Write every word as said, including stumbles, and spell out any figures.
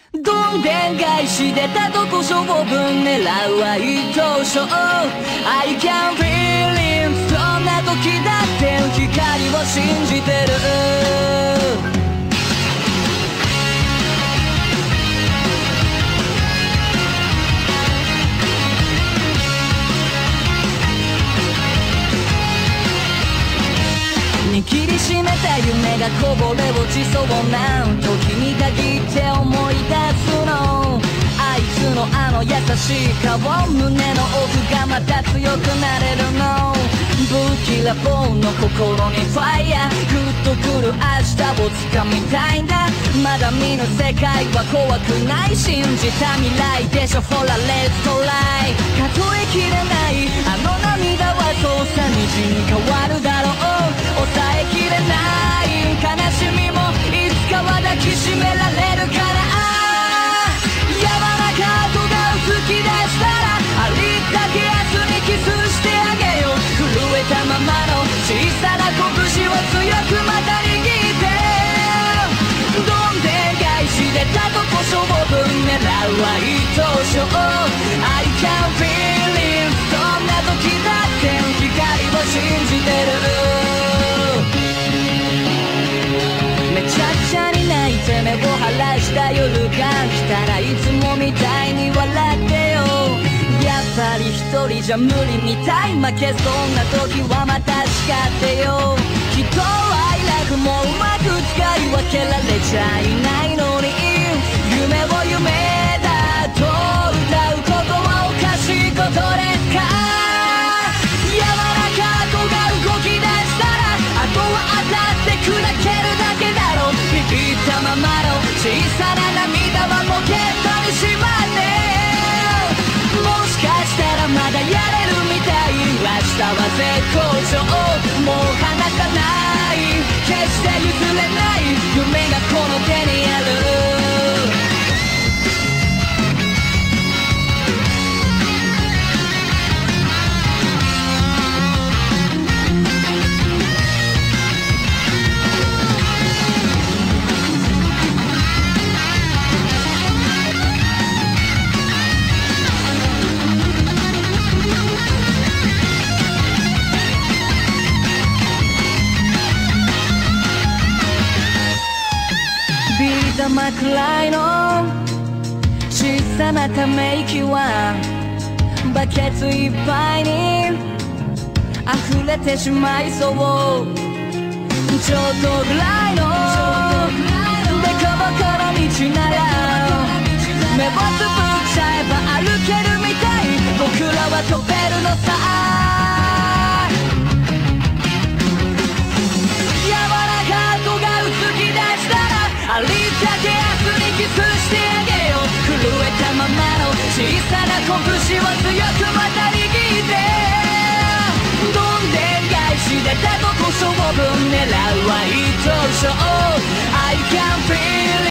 どんでん返しでたとこ勝負狙うは一等賞 I can feel it そんな時だって光を信じてる握りしめた夢がこぼれ落ちそうな時に限って思い出すのあいつのあの優しい顔胸の奥がまた強くなれるのぶっきらぼうの心にファイヤーグッとくる明日を掴みたいんだまだ見ぬ世界は怖くない信じた未来でしょほらレッツトライ数えきれないあの涙はそうさ虹に変わるだろう抑えきれない悲しみもいつかは抱きしめられるから柔らかとが好きでしたらありったけ明日にキスしてあげよう震えたままの小さな拳を強くまた握ってどんでん返しでたとこ勝負狙うは一等賞 I can feel it そんな時だって光を信じてるめちゃくちゃに泣いて目を晴らした夜が来たらいつもみたいに笑ってよやっぱり一人じゃ無理みたい負けそうな時はまた叱ってよ人は愛楽もうまく使い分けられちゃいないのに夢を夢だと歌うことはおかしいことですか柔らか子が動き出したらあとは当たって砕けるだけだろビビったままの小さな涙はポケットにしまってもしかしたらまだやれるみたい明日は絶好調もう離さない決して譲れない夢がこの手にある玉くらいの小さなため息はバケツいっぱいに溢れてしまいそうちょっとぐらいのデコボコの道なら目をつぶっちゃえば歩けるみたい僕らは飛べるのさ柔らか子が薄き出したらありったけ明日にキスしてあげよう震えたままの小さな拳を強くまた握ってどんでん返しでたとこ勝負狙うは一等賞 I can feel